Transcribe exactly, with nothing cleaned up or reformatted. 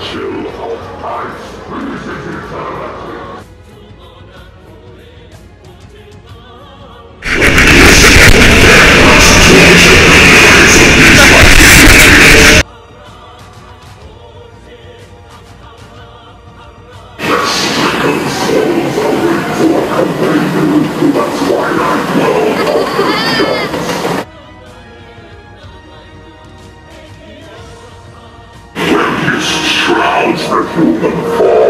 chill of ice freezes eternity. The stricken souls are waiting for a companion to the twilight world of the gods. When mist shrouds the human form,